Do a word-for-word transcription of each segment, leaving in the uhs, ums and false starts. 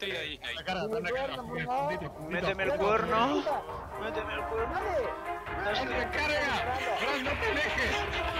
escondite y ahí, ahí. La cara, la cara. Méteme el cuerno. Méteme el cuerno. ¡Recarga! ¡Fran, no te alejes!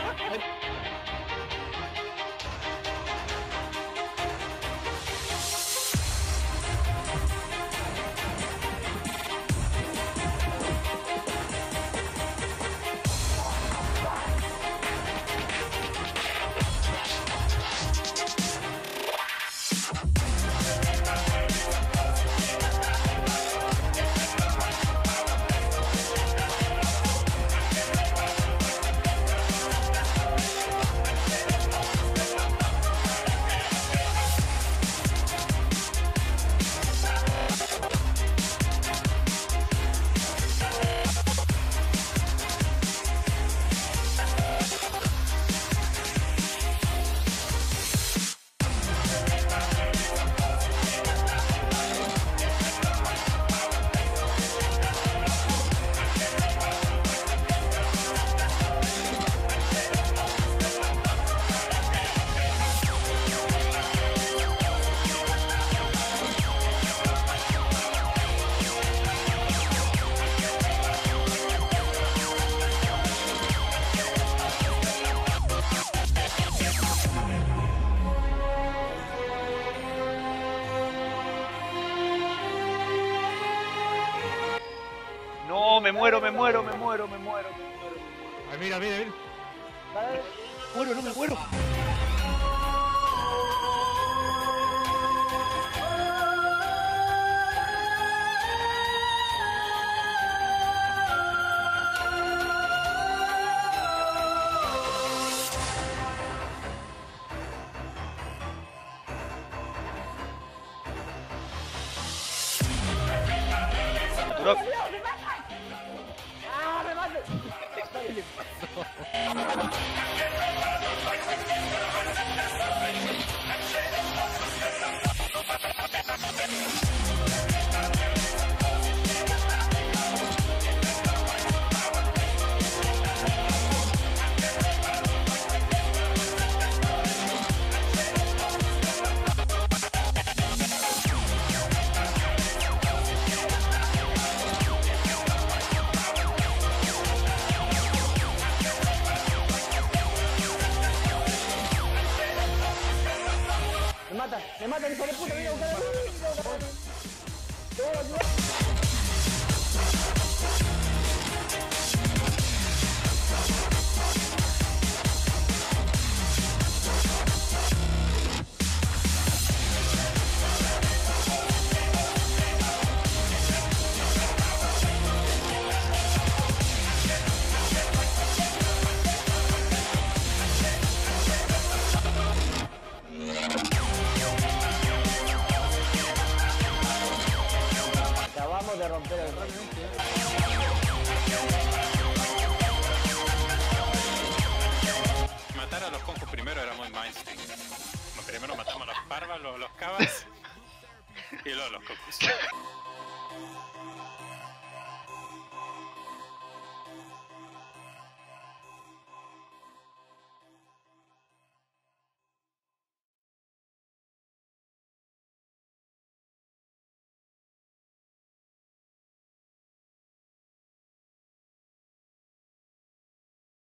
No, me muero, me muero, me muero, me muero, me muero. Ay, mira, mira, mira. Me muero, no me muero. Saturó. ¡Ah, me mate! ¿Qué le pasó? Me mata, me mata, hijo de puta, mira, acabamos de romper el récord. Matar a los conjos primero era muy mainstream. Primero matamos a los parvas, los, los cabas y luego los cocos.